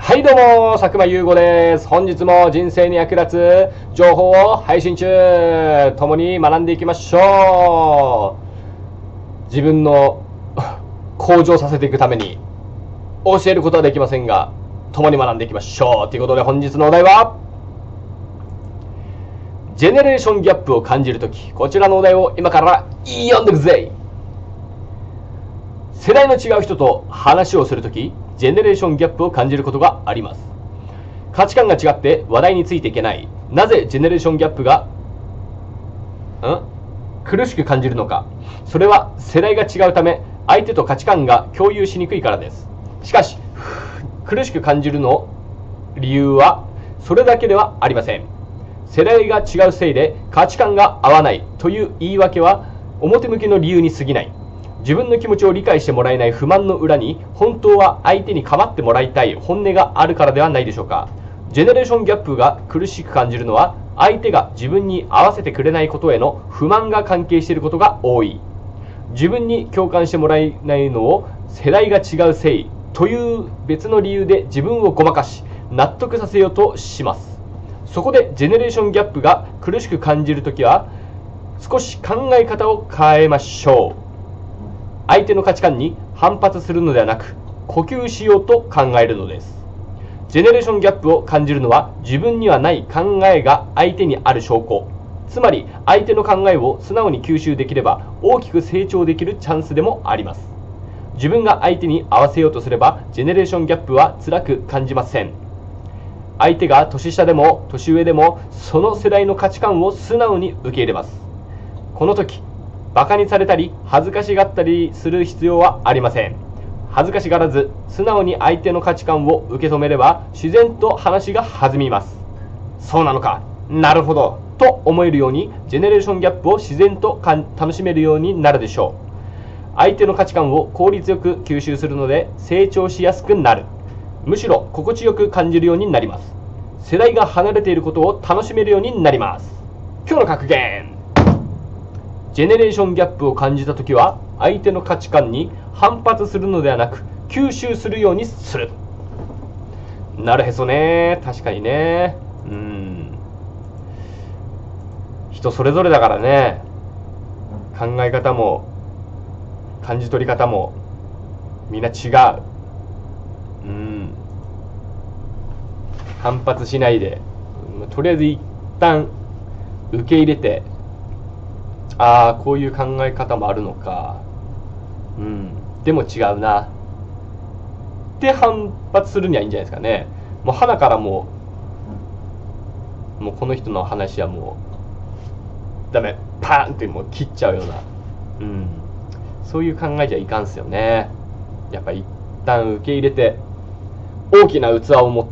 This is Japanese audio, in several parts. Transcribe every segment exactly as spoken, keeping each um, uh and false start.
はいどうも、佐久間優吾です。本日も人生に役立つ情報を配信中。共に学んでいきましょう。自分の向上させていくために教えることはできませんが、共に学んでいきましょう。ということで本日のお題は、ジェネレーションギャップを感じるとき、こちらのお題を今から読んでくぜ。世代の違う人と話をするとき、ジェネレーションギャップを感じることがあります。価値観が違って話題についていけない。なぜジェネレーションギャップがん苦しく感じるのか。それは世代が違うため、相手と価値観が共有しにくいからです。しかし、苦しく感じるの理由はそれだけではありません。世代が違うせいで価値観が合わないという言い訳は表向きの理由に過ぎない。自分の気持ちを理解してもらえない不満の裏に、本当は相手に構ってもらいたい本音があるからではないでしょうか。ジェネレーションギャップが苦しく感じるのは、相手が自分に合わせてくれないことへの不満が関係していることが多い。自分に共感してもらえないのを世代が違うせいという別の理由で自分をごまかし、納得させようとします。そこでジェネレーションギャップが苦しく感じるときは、少し考え方を変えましょう。相手の価値観に反発するのではなく、呼吸しようと考えるのです。ジェネレーションギャップを感じるのは、自分にはない考えが相手にある証拠。つまり、相手の考えを素直に吸収できれば、大きく成長できるチャンスでもあります。自分が相手に合わせようとすれば、ジェネレーションギャップは辛く感じません。相手が年下でも年上でも、その世代の価値観を素直に受け入れます。この時、バカにされたり恥ずかしがったりする必要はありません。恥ずかしがらず素直に相手の価値観を受け止めれば、自然と話が弾みます。そうなのか、なるほどと思えるように、ジェネレーションギャップを自然と楽しめるようになるでしょう。相手の価値観を効率よく吸収するので成長しやすくなる。むしろ心地よく感じるようになります。世代が離れていることを楽しめるようになります。今日の格言、ジェネレーションギャップを感じたときは、相手の価値観に反発するのではなく、吸収するようにする。なるへそね。確かにね。うん。人それぞれだからね。考え方も、感じ取り方も、みんな違う。うん。反発しないで、とりあえず一旦受け入れて、ああ、こういう考え方もあるのか。うん。でも違うな。って反発するにはいいんじゃないですかね。もう鼻からもう、もうこの人の話はもう、ダメ。パーンってもう切っちゃうような。うん。そういう考えじゃいかんすよね。やっぱり一旦受け入れて、大きな器を持って、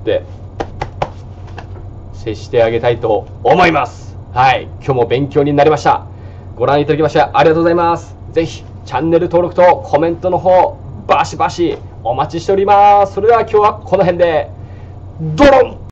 接してあげたいと思います。はい。今日も勉強になりました。ご覧いただきましてありがとうございます。ぜひチャンネル登録とコメントの方バシバシお待ちしております。それでは今日はこの辺でドロン。